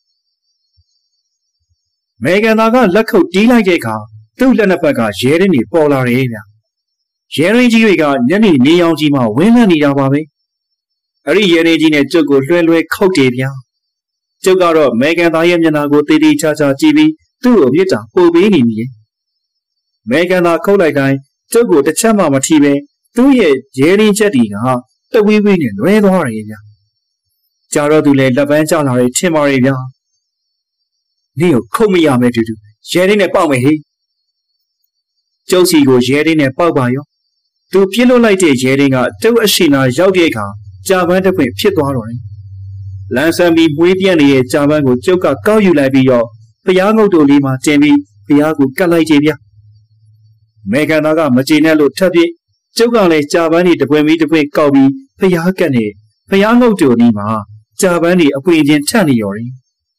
မေကန်သားကလက်ခုပ်တီးလိုက်တဲ့အခါသူ့လက်နှစ်ဖက်ကရဲရင်းတွေပေါ်လာတယ်ဗျရဲရင်းကြီးတွေကညနေနေရောင်ကြီးမှဝင်းလန့်နေတာပါပဲအဲ့ဒီရဲရင်းကြီးနဲ့ကျုပ်ကိုလွှဲလွှဲခုတ်တယ်ဗျကျုပ်ကတော့မေကန်သားရဲ့မျက်နှာကိုတေးသေးချာချာကြည့်ပြီးသူ့ကိုပြစ်တာပို့ပေးနေပြီမေကန်သားခုတ်လိုက်တိုင်းကျုပ်ကိုတစ်ချက်မှမထီပဲသူ့ရဲ့ရဲရင်းချက်တွေကတဝီးဝီးနဲ့လွဲသွားတယ်ဗျကြာတော့သူလည်းလက်ပန်းကျလာတယ်ထင်ပါရဲ့ဗျနင့်ကိုခုတ်မရမယ်တူတူရဲရင်းနဲ့ပေါက်မယ်ဟေးကျုပ်စီကိုရဲရင်းနဲ့ပေါက်ပါရောသူပြစ်လွတ်လိုက်တဲ့ရဲရင်းကကျုပ်အရှိနာရောက်တဲ့အခါကြာပန်းတစ်ခွင့်ဖြစ်သွားတော့တယ်လန်ဆန်ပြီးမွေးပြန့်နေတဲ့ကြာပန်းကိုကျုပ်ကကောက်ယူလိုက်ပြီးတော့ဖျားငုတ်တို့လေးမှာတင်ပြီးဖျားကိုကတ်လိုက်ကြဗျမေကန်သားကမကျေနပ်လို့ထပ်ပြီးကျုပ်ကလည်းကြာပန်းတွေတပွင့်ပြီးတပွင့်ကောက်ပြီးဖျားကတ်နေဖျားငုတ်တို့လေးမှာကြာပန်းတွေအပွင့်ချင်းထပ်နေရော်တယ်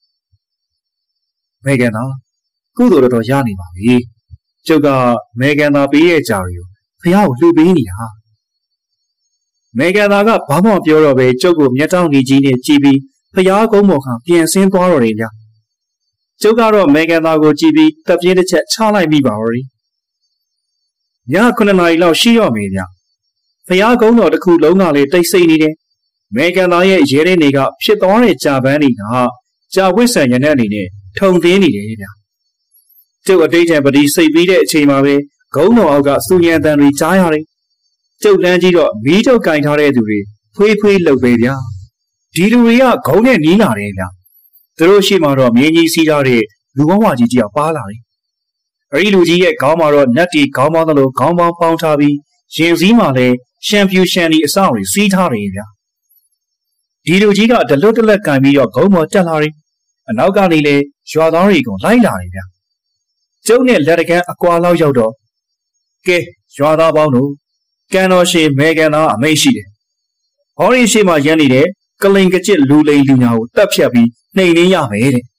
မေကန်သားကုသိုလ်တော်ရနေပါပြီကျုပ်ကမေကန်သားပေးရဲ့ကြာတွေကိုဖျားကိုလှူပေးနေတာမေကန်သားကဘာမှပြောတော့ပဲကျုပ်ကိုမျက်တောင်းနေကြီးနဲ့ကြည့်ပြီးဖျားကုန်းပေါ်ကပြန်ဆင်းသွားတော့တယ်ဗျကျုပ်ကတော့မေကန်သားကိုကြည့်ပြီးတပ်ပြင်းတစ်ချက်ချလိုက်မိပါတော့တယ်ညခုနှစ်နာရီလောက်ရှိရော့မယ်ဗျဖျားကုန်းတော်တစ်ခုလုံးကလည်းတိတ်ဆိတ်နေတယ်မေကန်သားရဲ့ရဲတဲ့နေကဖြစ်သွားတဲ့ကြာပန်းတွေကကြာဝစ်ဆန်ရတဲ့အနေနဲ့ထုံသင်းနေတယ်ဗျကျုပ်အတိတ်တံပတိစိတ်ပြီးတဲ့အချိန်မှာပဲဂုံးတော်အောက်ကစူညံတန်တွေကြားရတယ်ကျုပ်လန်းကြီးတော့မီးထုတ်ကင်ထားတဲ့သူတွေဖွေးဖွေးလှုပ်ပဲဗျာဒီလူတွေကဂုံးနဲ့နီးလာတယ်ဗျသူတို့ရှိမှတော့မြင်းကြီးစီးထားတဲ့လူဘဝကြီးကြီးကပါလာတယ်အဲ့ဒီလူကြီးရဲ့ခေါင်းမှာတော့နတ်တီခေါင်းပေါင်းသလိုခေါင်းပေါင်းပေါင်းထားပြီးရင်စည်းမှာလည်းရှမ်ပြူရှန်ဒီအဆောက်တွေစီးထားတယ်ဗျဒီလူကြီးကဒလွတ်တလက်ကင်ပြီးတော့ဂုံးပေါ်တက်လာတယ်အနောက်ကနေလေရွာသားတွေကိုလိုက်လာတယ်ဗျကျုပ်နဲ့လက်တကန်းအကွာလောက်ရောက်တော့ကဲရွာသားပေါင်းတို့ကန်တော်ရှင်မေကန်သားအမိတ်ရှိတယ်ဟောဒီရှိမှရမ်းနေတဲ့ကလိန်ကကျစ်လူလိန်လူညာကိုတက်ဖြတ်ပြီးနှိမ်နှင်းရမယ်တဲ့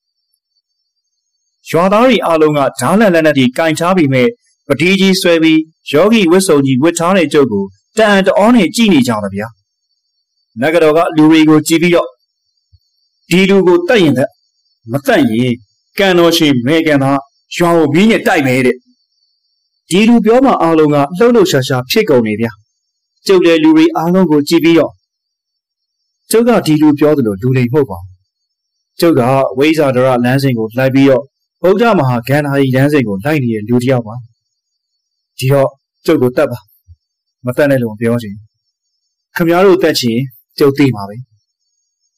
ရွာသားတွေအားလုံးကဓားလန်လက်နဲ့ဒီကင်ချားပြီးမဲ့ပတိကြီးဆွဲပြီးယောဂီဝတ်စုံကြီးဝတ်ထားတဲ့ကျုပ်ကိုတန်တအောနဲ့ကြည်နေကြတယ်ဗျာနဂတော်ကလူတွေကိုကြည်ပြီးတော့ဒီလူကိုတတ်ရင်သက်မတတ်ရင်ကန်တော်ရှင်မေကန်သားရွာကိုမီးနဲ့တိုက်မယ်တဲ့ဒီလူပြောမှအားလုံးကလှုပ်လှုပ်ရှားရှားဖြစ်ကုန်နေဗျာကျုပ်လည်းလူတွေအားလုံးကိုကြည်ပြီးတော့ကျုပ်ကဒီလူပြောသလိုလူလိမ်မဟုတ်ပါဘူးကျုပ်ကဝိဇာဒရလမ်းစဉ်ကိုလိုက်ပြီးတော့ဗုဒ္ဓမဟာဂန္ဓာရီလမ်းစဉ်ကိုလိုက်နေတဲ့လူတစ်ယောက်ပါဒီတော့ကျုပ်ကိုတတ်ပါမတတ်နဲ့လို့ပြောချင်ခင်ဗျားတို့တတ်ချင်ကျုပ်သိမှာပဲ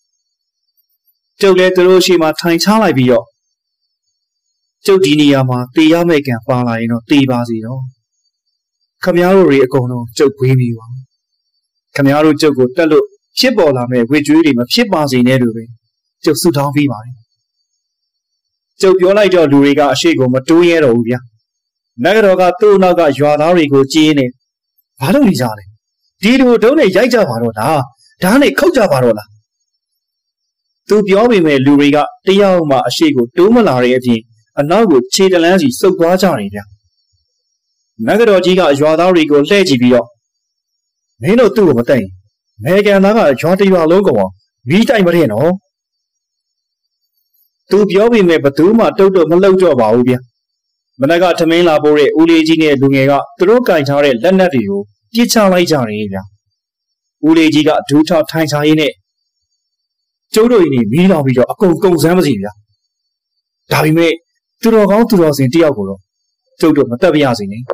ကျုပ်လည်းသူတို့ရှိမှထိုင်ချလိုက်ပြီးတော့ကျုပ်ဒီနေရာမှာတေးရမယ့်ကံပါလာရင်တော့တေးပါစီတော့ခမရတို့တွေအကုန်လုံးကျုပ်ခွေးမိပါခမရတို့ကျုပ်ကိုတက်လို့ဖြစ်ပေါ်လာမဲ့ဝေကျွေးတွေမဖြစ်ပါစေနဲ့လို့ပဲကျုပ်ဆုတောင်းပြီးပါတယ်ကျုပ်ပြောလိုက်တော့လူတွေကအရှိကိုမတိုးရဲတော့ဘူးဗျာနဂတော်ကသူ့နောက်ကရွာသားတွေကိုကြည်နေဘာလို့နေကြလဲဒီလူဒုံးနဲ့ရိုက်ကြပါတော့လားဓာတ်နဲ့ခုတ်ကြပါတော့လားသူပြောပေမဲ့လူတွေကတယောက်မှအရှိကိုတိုးမလာတဲ့အပြင်အနောက်ကိုခြေတလန်းစီစုပ်သွားကြတယ်ဗျာနဂတော်ကြီးကရွာသားတွေကိုလှည့်ကြည့်ပြီးတော့မင်းတို့သူ့ကိုမသိရင်မေကန်သားကရွာတရွာလုံးကောင်မီးတိုင်မထင်နော်သူပြောပေမဲ့ဘသူမှတုတ်တော့မလှုပ်တော့ပါဘူးဗျာမနက်ကထမင်းလာပို့တဲ့ဦးလေးကြီးနဲ့လူငယ်ကသူတို့ကင်ထားတဲ့လက်နက်တွေကိုပြစ်ချလိုက်ကြတယ်ဗျာဦးလေးကြီးကဒူးထောက်ထိုင်စားရင်းနဲ့ကျုပ်တို့ဤနေမီးလောင်ပြီးတော့အကုန်ကုန်စမ်းမစီဗျာဒါပေမဲ့သူတော်ကောင်းသူတော်စင်တယောက်ကိုတော့ကျုပ်တို့မတက်ပြရစေနဲ့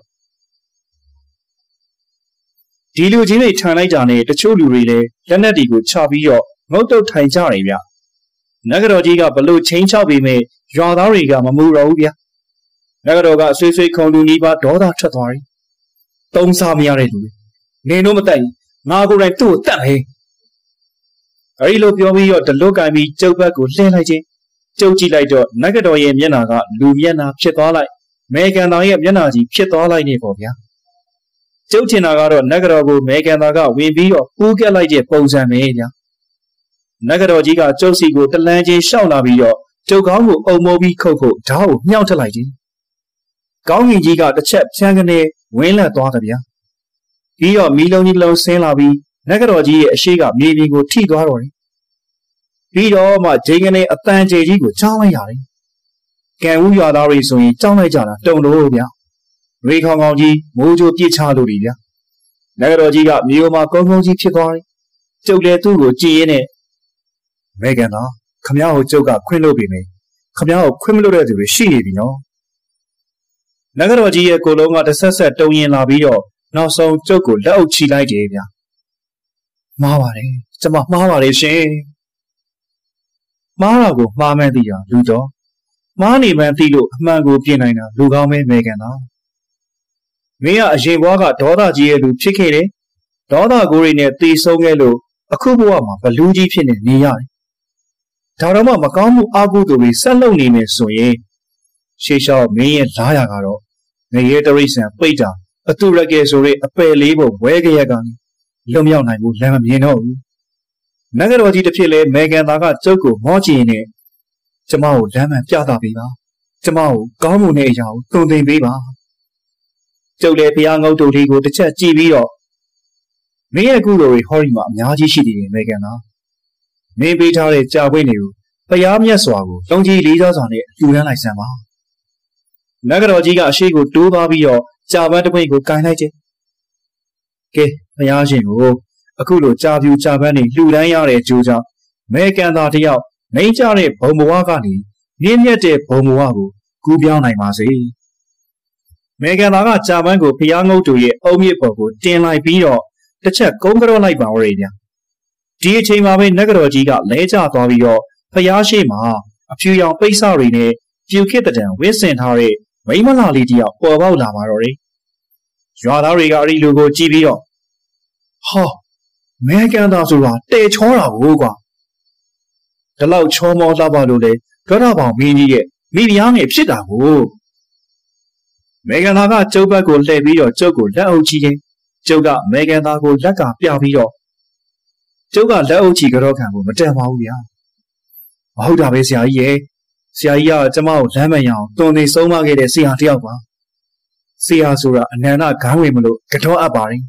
ဒီလူချင်းတွေထန်လိုက်ကြနဲ့တချို့လူတွေလည်းလက်နက်တွေကိုချပြီးတော့ငုတ်တုတ်ထိုင်ကြတယ်ဗျနဂတော်ကြီးကဘလို့ချင်းချောက်ပြီးမဲ့ရွာသားတွေကမမူတော့ဘူးဗျနဂတော်ကဆွေးဆွေးခုံလူနီးပါဒေါသထွက်သွားတယ်သုံးစားမရတဲ့လူတွေနေတော့မတိုက်ငါကိုယ်တိုင်သူ့ကိုတတ်မယ်အဲဒီလိုပြောပြီးတော့ဒလွတ်ကင်ပြီးကျုပ်ဘက်ကိုလှည့်လိုက်ခြင်းကျုပ်ကြည့်လိုက်တော့နဂတော်ရဲ့မျက်နှာကလူမျက်နှာဖြစ်သွားလိုက်မေကန်သားရဲ့မျက်နှာကြီးဖြစ်သွားလိုက်နေပေါ့ဗျာကျုပ်ထင်တာကတော့နဂတော်ကိုမေကန်သားကဝင်ပြီးတော့ပူးကက်လိုက်တဲ့ပုံစံပဲဗျာနဂတော်ကြီးကကျုပ်စီကိုတလန်းချင်းရှောက်လာပြီးတော့ကျုပ်ကောင်းကိုအုံမိုးပြီးခုတ်ခုတ်ဓာတ်ကိုမြှောက်ထလိုက်ခြင်းကောင်းကင်ကြီးကတစ်ချက်ဖြန်းကနေဝင်းလက်သွားတယ်ဗျာပြီးတော့မီးလုံးကြီးလုံးဆင်းလာပြီးနဂတော်ကြီးရဲ့အရှိကမြေပြင်ကိုထိသွားတော့တယ်ပြီးတော့မှဂျိန်ကနေအတန်ကျေကြီးကိုချောင်းလိုက်ရတယ်ကံဦးရွာသားတွေဆိုရင်ကြောက်လိုက်ကြတာတုံလို့ဗျာရေခေါင်ခေါင်ကြီးမိုးကြိုပြစ်ချလို့ဒီဗျာနဂတော်ကြီးကမြေပေါ်မှာကုန်းကုန်းကြီးဖြစ်သွားတယ်ကျုပ်လည်းသူ့ကိုကြည်ရင်းနဲ့မေကန်သားခမ ्या ကိုကျုပ်ကခွင့်လို့ပြီမယ်ခမ ्या ကိုခွင့်မလို့တဲ့သူတွေရှိနေပြီနော်နဂတော်ကြီးရဲ့ကိုယ်လုံးကတစ်ဆက်ဆက်တုံရင်လာပြီးတော့နောက်ဆုံးကျုပ်ကိုလက်အုပ်ချီလိုက်တယ်ဗျာမှားပါတယ်ကျွန်မမှားပါတယ်ရှင်မှားတာကိုမှားမှန်းသိတာလူတော်မှားနေမှန်းသိလို့အမှန်ကိုပြင်နိုင်တာလူကောင်းပဲမေကန်သားမင်းကအရင်ဘဝကဒေါသကြီးရဲ့လူဖြစ်ခဲ့တယ်ဒေါသကိုယ်တွေနဲ့ตีဆုံးခဲ့လို့အခုဘဝမှာဘလူးကြီးဖြစ်နေနေရတယ်ဒါတော့မှမကောင်းမှုအကုသိုလ်တွေဆက်လုပ်နေမယ်ဆိုရင်ရှေးလျှောက်မင်းရဲ့လားရကတော့ငရဲတရိษံပိတ်တာအတူရကယ်ဆိုတဲ့အပယ်လေးပုံဝဲကြရက်ကနေလွတ်မြောက်နိုင်မှုလမ်းမမြင်တော့ဘူးနဂတော်ကြီးတစ်ဖြစ်လဲမေကန်သားကကျုပ်ကိုမောချင်နေကျမကိုလမ်းမှန်ပြသပေးပါကျမကိုကောင်းမှုနဲ့အရာကိုတုံသင်ပေးပါကျုပ်လည်းဘုရားငုတ်တုတ်လေးကိုတစ်ချက်ကြည့်ပြီးတော့မင်းရဲ့ကုသိုလ်တွေဟောဒီမှာအများကြီးရှိသေးတယ်မေကန်သားမင်းပေးထားတဲ့ကြာပွင့်တွေကိုဘုရားမြတ်စွာကိုလုံကြီးလေးစားစွာနဲ့ယူရမ်းလိုက်စမ်းပါနဂတော်ကြီးကအရှိကိုတိုးသွားပြီးတော့ကြာပန်းတစ်ပွင့်ကိုကန်လိုက်ခြင်းကဲဘုရားရှင်ကိုအခုလိုကြာပြူကြာပန်းတွေလှူဒန်းရတဲ့ကြိုးကြောင့်မေကန်သားတယောက်နှိမ့်ကြတဲ့ဘုံဘဝကနေမြင့်မြတ်တဲ့ဘုံဘဝကိုကူးပြောင်းနိုင်ပါစေမေကန်သားကကြာပန်းကိုဘုရားငုတ်တူရဲ့အုံမြစ်ပေါ်ကိုတင်လိုက်ပြီးတော့တစ်ချက်ကုန်းကြောလိုက်ပါဦးရဗျာဒီအချိန်မှာပဲနဂတော်ကြီးကလဲကျသွားပြီးတော့ဖျားရှိမှာအဖြူရောင်ပိတ်စတွေနဲ့ပြူခစ်တံဝင်းစင်ထားတဲ့မိမလာလေးတယောက်ပေါ်ပေါက်လာပါတော့တယ်။ရွာသားတွေကအဲ့ဒီလူကိုကြည့်ပြီးတော့ဟာမဲကန်သားဆိုတာတဲချောတာကိုကွာဒီလောက်ချောမောလှပလို့လေဒေါရပေါင်မင်းကြီးရဲ့မိဖုရားငယ်ဖြစ်တာကိုမဲကန်သားကကျုပ်ဘက်ကိုလှည့်ပြီးတော့ကျုပ်ကိုလက်အုပ်ချီခြင်းကျုပ်ကမဲကန်သားကိုလက်ကပြပြီးတော့ကျုပ်ကလက်အုပ်ချီကြောခံကိုမတန်ပါဘူးဗျာမဟုတ်တာပဲဆရာကြီးရဲ့ဆရာကြီးကကျမကိုလမ်းမရအောင်တွန်နေဆုံးမခဲ့တဲ့ဆရာတယောက်ပါဆရာဆိုတာအနန္တဂန်းဝင်မလို့ကြောအပ်ပါတယ်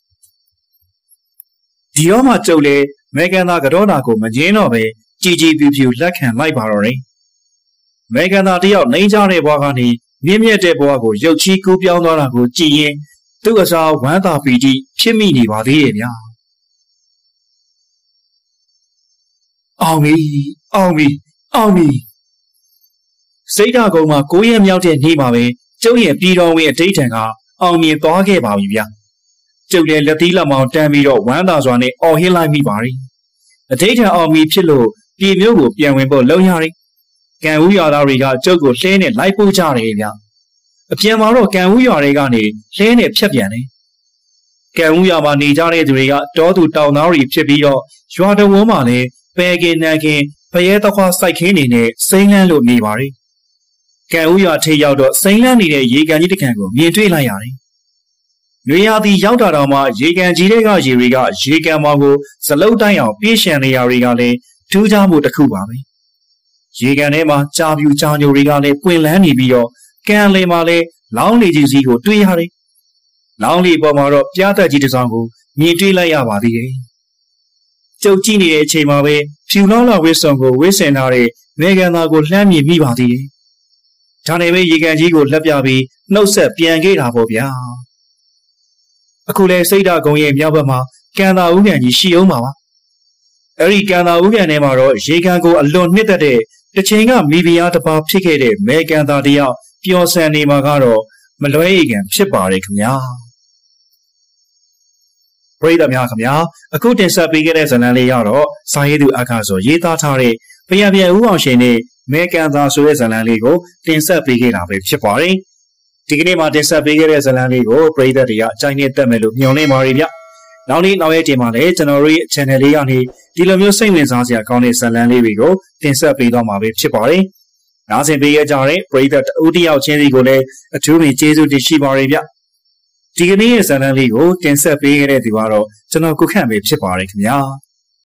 ဒီတော့မှကျုပ်လေမေကန်သားကြောနာကိုမငင်းတော့ပဲကြည်ကြည်ပြူပြူလက်ခံလိုက်ပါတော့တယ်မေကန်သားတယောက်နှိမ့်ချတဲ့ဘဝကနေမြင့်မြတ်တဲ့ဘဝကိုရုပ်ချီးကူးပြောင်းသွားတာကိုကြည်ရင်သူ့အစားဝမ်းသာပီတိဖြစ်မိနေပါသေးရဲ့ဗျာအောင်ပြီအောင်ပြီအောင်ပြီစိတ်ဓာတ်ကုန်းမှာကိုရက်မြောက်တဲ့နေ့မှာပဲကျုပ်ရဲ့ပြည်တော်ဝင်အတိတ်ထံကအောင်မြင်သွားခဲ့ပါပြီဗျာကျုပ်လည်းလက်သီးလက်မောင်းတန်းပြီးတော့ဝမ်းသာစွာနဲ့အော်ဟစ်လိုက်မိပါရီအတိတ်ထံအောင်မြင်ဖြစ်လို့ပြည်မျိုးကိုပြန်ဝင်ဖို့လုံရတယ်။ကံဦးရွာသားတွေကကျုပ်ကိုလှဲနဲ့လိုက်ပို့ကြတယ်ဗျ။အပြန်မှာတော့ကံဦးရွာတွေကနေလှဲနဲ့ဖြတ်ပြန်တယ်။ကံဦးရွာမှာနေကြတဲ့သူတွေကတောသူတောင်သားတွေဖြစ်ပြီးတော့ရွာတော်ဝန်းမှာလည်းပယ်ကင်နန်ကင်ဖရဲတခွားစိုက်ခင်းနေနဲ့စိမ့်လန်းလို့နေပါတယ်။ကံဦးရွာထိပ်ရောက်တော့စိမ့်လန်းနေတဲ့ရေကန်ကြီးတစ်ခါကိုမြင်တွေ့လိုက်ရတယ်။ရွေရာသီရောက်တာတော့မှရေကန်ကြီးတွေကရေတွေကရေကန်မောင်ကိုစလုတ်တိုင်းအောင်ပြေးရှံနေရတွေကလည်းထူးခြားမှုတစ်ခုပါပဲ။ရေကန်ထဲမှာကြာပြူကြာညိုတွေကလည်းပွင့်လန်းနေပြီးတော့ကံလေမှာလည်းလောင်းလေကြီးစီကိုတွေ့ရတယ်။လောင်းလေပေါ်မှာတော့ပြားသက်ကြီးတစ်စောင်းကိုမြင်တွေ့လိုက်ရပါသေးတယ်။ကျုပ်ကြည့်နေတဲ့အချိန်မှာပဲဖြူလောင်းလာဝစ်စုံကိုဝစ်ဆင်ထားတဲ့မေကန်သားကိုလှမ်းမြင်မိပါသေးတယ်။ဒါနဲ့ပဲရေကန်ကြီးကိုလှက်ပြပြီးနှုတ်ဆက်ပြန်ခဲ့တာပေါ့ဗျာ။အခုလဲစိတ်ဓာတ်ကုန်းရဲ့မြောက်ဘက်မှာကန်သာဦးကန်ကြီးရှိအောင်ပါပါ။အဲဒီကန်သာဦးကန်ထဲမှာတော့ရေကန်ကိုအလွန်နှစ်သက်တဲ့တစ်ချိန်ကမိဖုရားတစ်ပါးဖြစ်ခဲ့တဲ့မေကန်သားတယောက်ပျော်ဆန်နေမှာကတော့မလွဲရေကန်ဖြစ်ပါတယ်ခင်ဗျာ။ပရိသတ်များခင်ဗျာအခုတင်ဆက်ပေးခဲ့တဲ့ဇာတ်လမ်းလေးကတော့စာရေးသူအခါဆိုရေးသားထားတဲ့ဖျက်ပြဲဦးအောင်ရှင်နဲ့မေကန်သားဆိုတဲ့ဇာတ်လမ်းလေးကိုတင်ဆက်ပေးခဲ့တာပဲဖြစ်ပါတယ်။ဒီကနေ့မှာတင်ဆက်ပေးခဲ့တဲ့ဇာတ်လမ်းလေးကိုပရိသတ်တွေကအကြိုက်နဲ့တက်မယ်လို့ညွှန်နေပါရဗျ။နောက်နေ့နောက်ရက်ချိန်မှာလည်းကျွန်တော်တို့ရဲ့ channel လေးကနေဒီလိုမျိုးစိတ်ဝင်စားစရာကောင်းတဲ့ဇာတ်လမ်းလေးတွေကိုတင်ဆက်ပေးသွားမှာပဲဖြစ်ပါတယ်။နားဆင်ပေးကြတဲ့ပရိသတ်တဦးတယောက်ချင်းစီကိုလည်းအထူးပင်ကျေးဇူးတင်ရှိပါရဗျ။ဒီကနေ့ရဲ့ဇာတ်လမ်းလေးကိုတင်ဆက်ပေးခဲ့တဲ့သူကတော့ကျွန်တော်ကိုခန့်ပဲဖြစ်ပါတယ်ခင်ဗျာ။